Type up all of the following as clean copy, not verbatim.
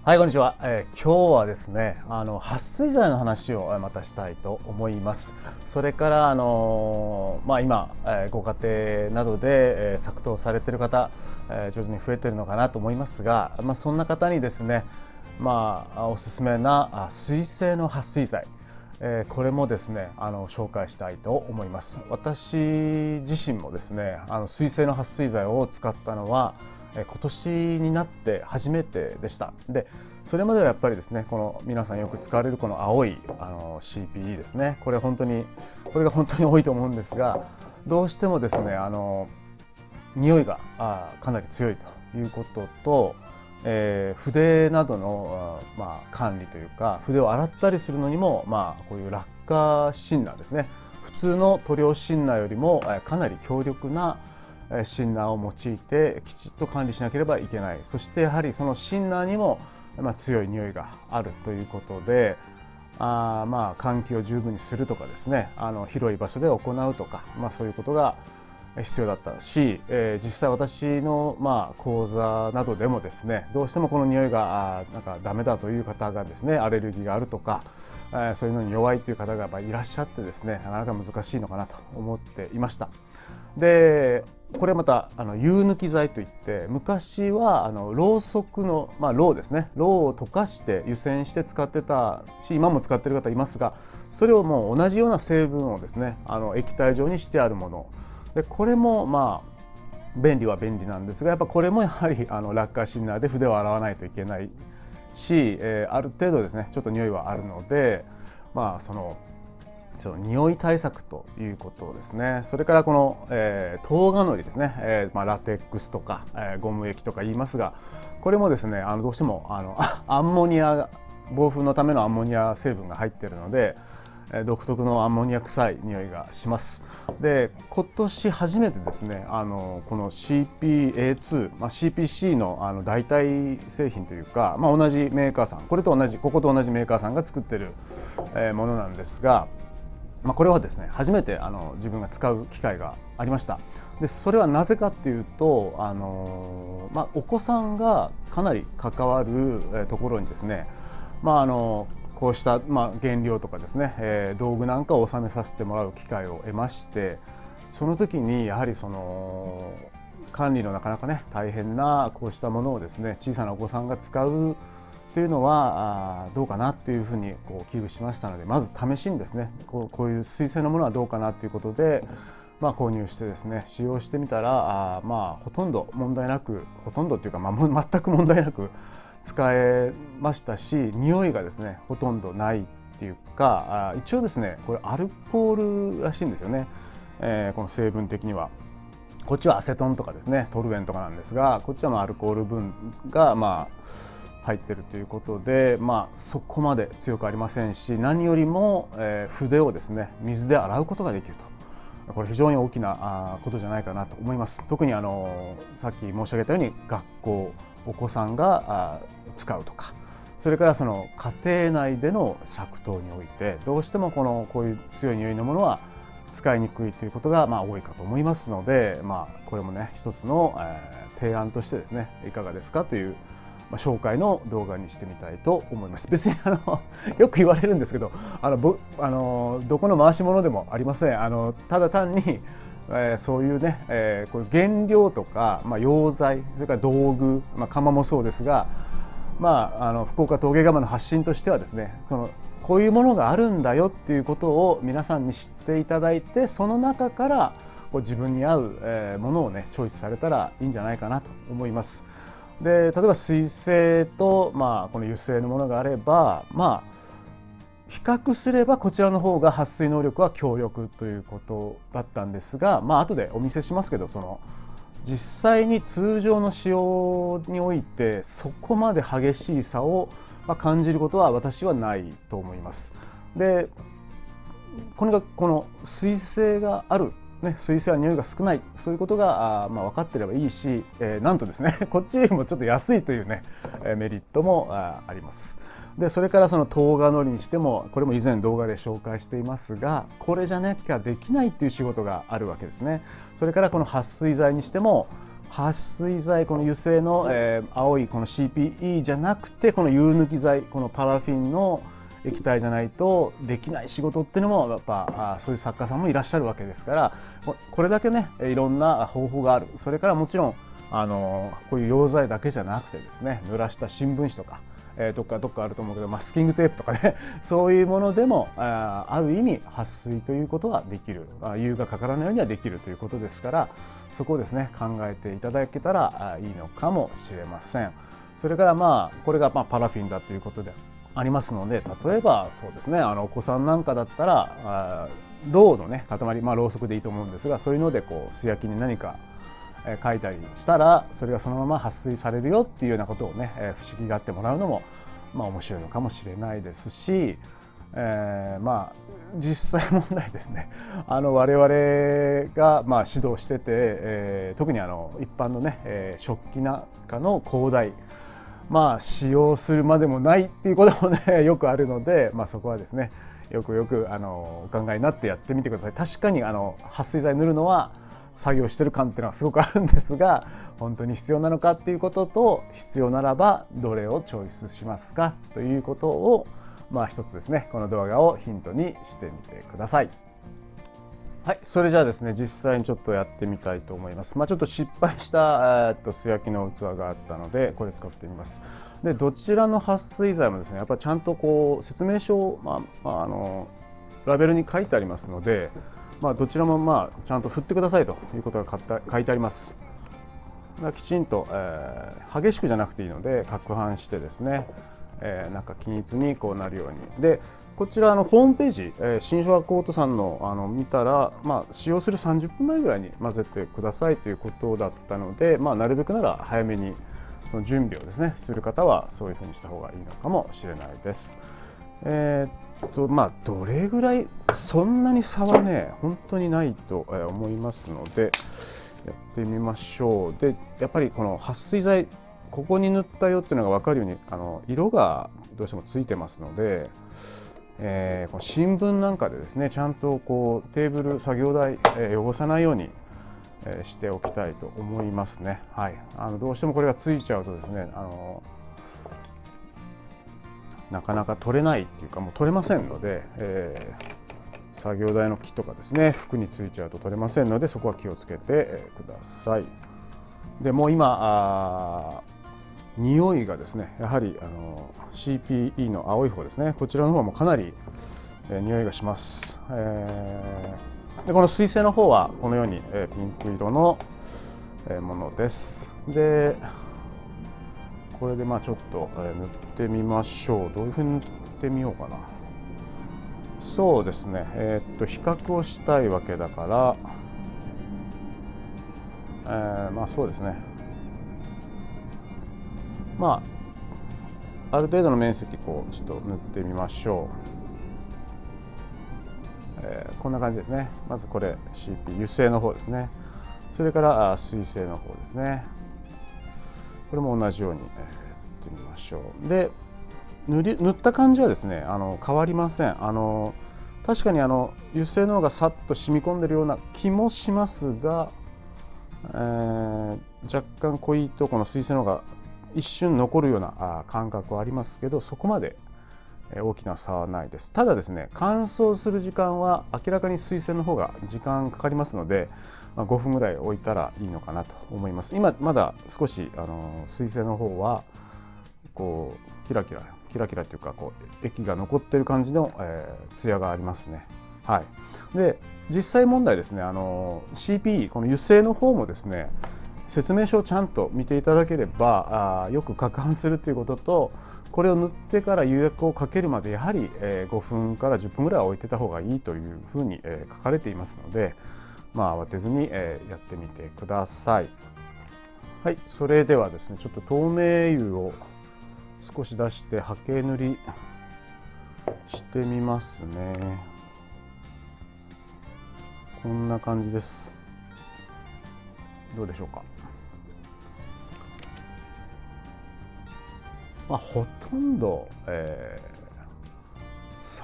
はい、こんにちは。今日はですね、撥水剤の話をまたしたいと思います。それから、今、ご家庭などで、作動されている方、徐々に増えているのかなと思いますが、そんな方にですね、おすすめな水性の撥水剤、これもですね、紹介したいと思います。私自身もですね、水性の撥水剤を使ったのは、今年になって初めてでした。で、それまではやっぱりですね、この皆さんよく使われるこの青いCPE ですね。これが本当に多いと思うんですが、どうしてもですね、匂いがかなり強いということと、筆などの管理というか、筆を洗ったりするのにもこういうラッカーシンナーですね。普通の塗料シンナーよりもかなり強力なシンナーを用いてきちっと管理しなければいけない。そしてやはりそのシンナーにも強い匂いがあるということで、換気を十分にするとかですね、広い場所で行うとか、そういうことが必要だったし、実際私の講座などでもですね、どうしてもこの匂いがなんかダメだという方がですね、アレルギーがあるとか、そういうのに弱いという方がやっぱりいらっしゃってですね、なかなか難しいのかなと思っていました。で、これまた油抜き剤といって、昔はろうそくの、ろうですね、ろうを溶かして湯煎して使ってたし、今も使っている方いますが、それをもう同じような成分をですね、液体状にしてあるもので、これも便利は便利なんですが、やっぱこれもやはりラッカーシンナーで筆を洗わないといけないし、ある程度ですね、ちょっと匂いはあるので、その匂い対策ということですね。それからこの、糖化のりですね、ラテックスとか、ゴム液とか言いますが、これもですね、どうしてもアンモニア、防風のためのアンモニア成分が入っているので、独特のアンモニア臭い匂いがします。で、今年初めてですね、この CPA2、CPC の代替製品というか、同じメーカーさん、ここと同じメーカーさんが作っているものなんですが、これはですね、初めて自分が使う機会がありました。で、それはなぜかっていうと、お子さんがかなり関わるところにですね、こうした原料とかですね、道具なんかを納めさせてもらう機会を得まして、その時にやはりその管理のなかなかね大変なこうしたものをですね、小さなお子さんが使うというのはどうかなっていうふうに危惧しましたので、まず試しにですね、こういう水性のものはどうかなということで、購入してですね、使用してみたらほとんど問題なく、ほとんどっていうか、全く問題なく使えましたし、匂いがですねほとんどないっていうか、一応ですね、これアルコールらしいんですよね、この成分的には。こっちはアセトンとかですね、トルエンとかなんですが、こっちはアルコール分が入ってるということで、そこまで強くありませんし、何よりも、筆をですね水で洗うことができると、これ非常に大きなことじゃないかなと思います。特にさっき申し上げたように学校、お子さんが使うとか、それからその家庭内での作動において、どうしてもこういう強い匂いのものは使いにくいということが多いかと思いますので、これもね一つの提案としてですね、いかがですかという紹介の動画にしてみたいと思います。別によく言われるんですけど、どこの回し物でもありません。ただ単に、そういうね、こういう原料とか、溶剤、それから道具、窯もそうですが、福岡陶芸窯の発信としてはですね、こういうものがあるんだよっていうことを皆さんに知っていただいて、その中から自分に合うものをねチョイスされたらいいんじゃないかなと思います。で、例えば水性と、この油性のものがあれば、比較すればこちらの方が撥水能力は強力ということだったんですが、後でお見せしますけど、実際に通常の使用においてそこまで激しい差を感じることは私はないと思います。で、この水性がある、水性は匂いが少ない、そういうことが分かっていればいいし、なんとですねこっちよりもちょっと安いというねメリットもあります。で、それからその糖化のりにしても、これも以前動画で紹介していますが、これじゃなきゃできないっていう仕事があるわけですね。それからこの撥水剤にしても、 撥水剤、この油性の、青いこの CPE じゃなくて、この油抜き剤、このパラフィンの液体じゃないとできない仕事っていうのもやっぱそういう作家さんもいらっしゃるわけですから、これだけねいろんな方法がある。それからもちろんこういう溶剤だけじゃなくてですね、濡らした新聞紙とか、どっかあると思うけど、マスキングテープとかねそういうものでもある意味撥水ということはできる、油がかからないようにはできるということですから、そこをですね考えていただけたらいいのかもしれません。それからこれがパラフィンだということでありますので、例えばそうですね、お子さんなんかだったらろうのね塊、ろうそくでいいと思うんですが、そういうのでこう素焼きに何か書いたりしたら、それがそのまま撥水されるよっていうようなことをね不思議があってもらうのも面白いのかもしれないですし、実際問題ですね、我々が指導してて、特に一般のね食器なんかの高台、使用するまでもないっていうこともねよくあるので、そこはですねよくお考えになってやってみてください。確かに撥水剤塗るのは作業してる感っていうのはすごくあるんですが、本当に必要なのかっていうことと、必要ならばどれをチョイスしますかということを一つですね、この動画をヒントにしてみてください。はい、それじゃあですね、実際にちょっとやってみたいと思います。ちょっと失敗した素焼きの器があったので、これ使ってみます。で、どちらの撥水剤もですね、やっぱりちゃんとこう説明書を、ラベルに書いてありますので、どちらもちゃんと振ってくださいということが書いてあります。きちんと、激しくじゃなくていいので攪拌してですね、なんか均一にこうなるように。でこちらホームページ、新書ワコートさんの見たら、使用する30分前ぐらいに混ぜてくださいということだったので、なるべくなら早めにその準備をですねする方はそういうふうにした方がいいのかもしれないです。どれぐらい、そんなに差はね本当にないと思いますので、やってみましょう。でやっぱりこの撥水剤、ここに塗ったよっていうのが分かるように色がどうしてもついてますので、この新聞なんかでですねちゃんとこうテーブル作業台、汚さないようにしておきたいと思いますね。はい、どうしてもこれがついちゃうとですねなかなか取れないっていうか、もう取れませんので、作業台の木とかですね服についちゃうと取れませんので、そこは気をつけてください。でもう今匂いがですねやはりCPE の青い方ですね、こちらの方もかなり匂いがします。でこの水性の方はこのようにピンク色のものです。でこれでちょっと塗ってみましょう。どういうふうに塗ってみようかな。そうですね、比較をしたいわけだから、そうですね、ある程度の面積こうちょっと塗ってみましょう。こんな感じですね。まずこれ CP 油性の方ですね。それから水性の方ですね。これも同じように塗ってみましょう。で塗った感じはですね変わりません。確かに油性の方がさっと染み込んでるような気もしますが、若干濃いとこの水性の方が一瞬残るような感覚はありますけど、そこまで大きな差はないです。ただですね、乾燥する時間は明らかに水性の方が時間かかりますので、5分ぐらい置いたらいいのかなと思います。今まだ少し水性の方はこうキラキラというかこう液が残っている感じのツヤがありますね。はい、で実際問題ですね、CPE この油性の方もですね説明書をちゃんと見ていただければよく攪拌するということと、これを塗ってから釉薬をかけるまでやはり5分から10分ぐらいは置いてた方がいいというふうに書かれていますので、慌てずにやってみてください。はい、それではですねちょっと透明油を少し出して刷毛塗りしてみますね。こんな感じです。どうでしょうか。ほとんど、作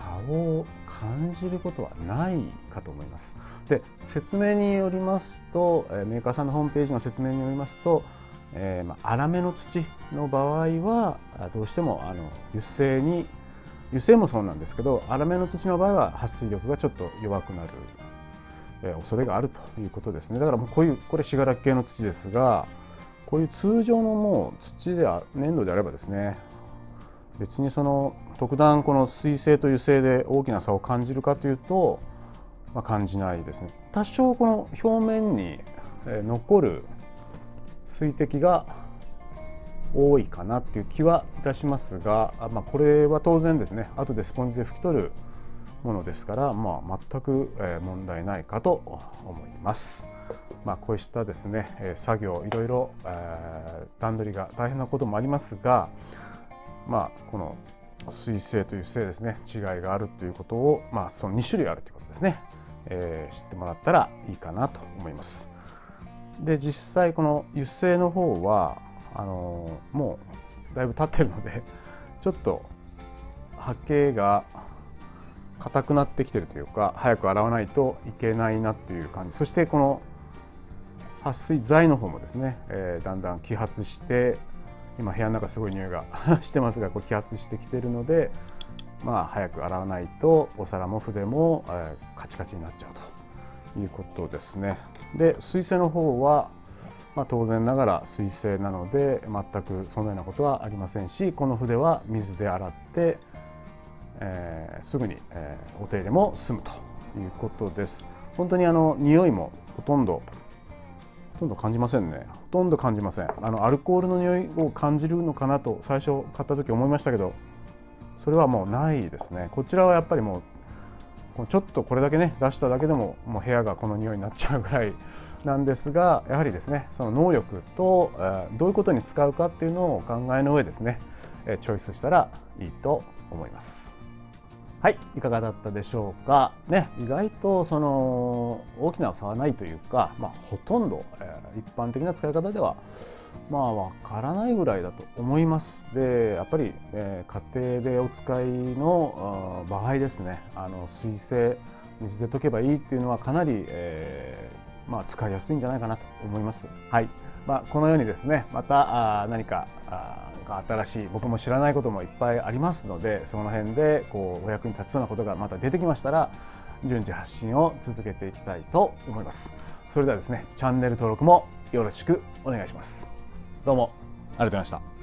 差を感じることはないかと思います。で、説明によりますと、メーカーさんのホームページの説明によりますと、粗めの土の場合はどうしても油性もそうなんですけど、粗めの土の場合は撥水力がちょっと弱くなる恐れがあるということですね。だからもうこれ信楽系の土ですが、こういう通常のもう土で粘土であればですね、別に特段この水性と油性で大きな差を感じるかというと、感じないですね。多少この表面に残る水滴が多いかなっていう気はいたしますが、これは当然ですね、後でスポンジで拭き取るものですから、全く問題ないかと思います。こうしたですね、作業いろいろ段取りが大変なこともありますが、この水性と油性ですね、違いがあるということを、その2種類あるということですね、知ってもらったらいいかなと思います。で、実際この油性の方はもうだいぶ経ってるので、ちょっと刷毛が硬くなってきてるというか、早く洗わないといけないなっていう感じ。そしてこの撥水剤の方もですね、だんだん揮発して、今部屋の中すごい匂いがしてますが、揮発してきているので、早く洗わないとお皿も筆もカチカチになっちゃうということですね。で、水性の方は当然ながら水性なので全くそのようなことはありませんし、この筆は水で洗って、すぐに、お手入れも済むということです。本当に匂いもほとんど感じませんね。ほとんど感じません。アルコールの匂いを感じるのかなと最初買った時思いましたけど、それはもうないですね。こちらはやっぱりもうちょっとこれだけね出しただけでももう部屋がこの匂いになっちゃうぐらいなんですが、やはりですね、その能力とどういうことに使うかっていうのをお考えの上ですね、チョイスしたらいいと思います。はい、いかがだったでしょうか。ね、意外と大きな差はないというか、ほとんど、一般的な使い方ではわからないぐらいだと思います。で、やっぱり、家庭でお使いの場合ですね、水性水で溶けばいいっていうのはかなり、使いやすいんじゃないかなと思います。はい、このようにですね、また何か新しい、僕も知らないこともいっぱいありますので、その辺でお役に立つようなことがまた出てきましたら、順次発信を続けていきたいと思います。それではですね、チャンネル登録もよろしくお願いします。どうもありがとうございました。